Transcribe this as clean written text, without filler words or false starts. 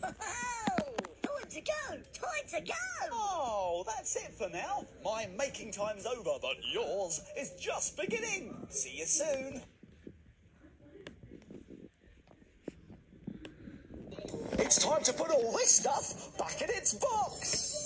Time to go! Time to go! Oh, that's it for now. My making time's over, but yours is just beginning. See you soon. It's time to put all this stuff back in its box.